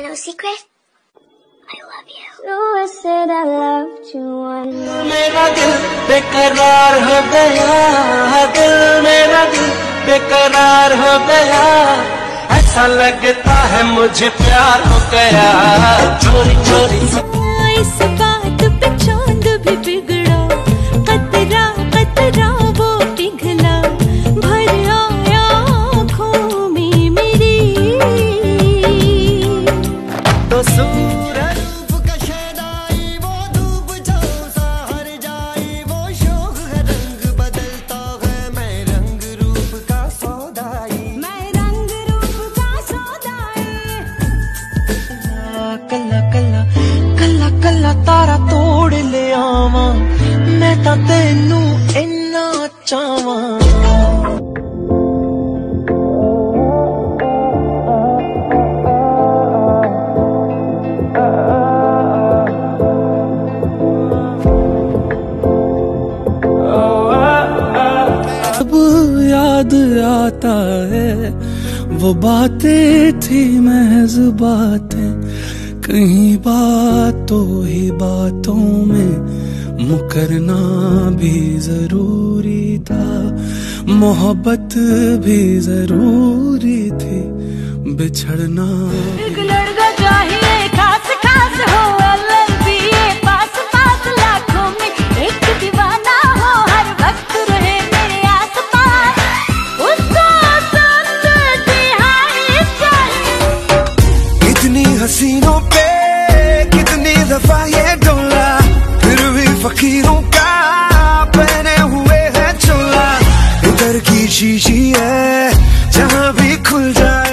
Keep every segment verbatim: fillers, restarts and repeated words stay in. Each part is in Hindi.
know a secret? I love you. So I said I loved you one more. मेरा दिल बेकरार हो गया, दिल मेरा दिल बेकरार हो गया, ऐसा लगता है मुझे प्यार हो गया, चोरी चोरी। इस बात पे चांद भी बिगड़ा, कतरा कतरा वो पिघला, भर आया आँखों में मेरी, तो सूरज का शहनाई वो डूब जाऊं सा हर जाए, वो शौक है रंग बदलता है, मैं रंग रूप का सौदाई, मैं रंग रूप का सौदाई। कल्ला कल्ला कल्ला कल्ला तारा तोड़ ले आवा, मैं तां तैनू इन्ना चाहवां। अब याद आता है वो बातें थी महज बातें, कहीं बातों ही बातों में मुकरना भी जरूरी था, मोहब्बत भी जरूरी थी, बिछड़ना। एक लड़का चाहिए खास खास हो, L L B pass pass, लाखों में एक दीवाना हो, हर वक्त रहे मेरे आस पास, उसको तिहाई चाहिए। इतनी हसीनों पे कितनी दफा ये डोला, फिर भी फकीरों का पहने हुए है चोला, इधर की शीशी है जहाँ भी खुल जाए।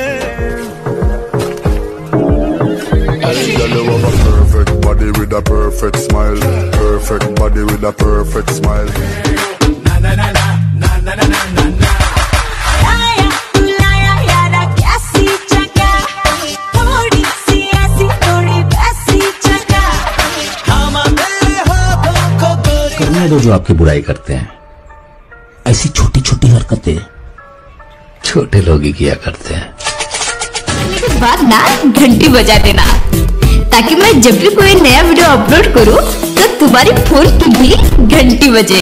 Perfect body with a perfect smile, perfect body with a perfect smile. Na na na na na na na na na. Laaya tu laaya yaara kaisi jagah, thodi si aisi thodi वैसी जगह, हम मेरे हाथों को गोरी। करने दो जो आपकी बुराई करते हैं, ऐसी छोटी छोटी हरकतें छोटे लोग ही किया करते हैं। के बाद ना घंटी बजा देना, ताकि मैं जब भी कोई नया वीडियो अपलोड करूं तो तुम्हारी फोन की भी घंटी बजे।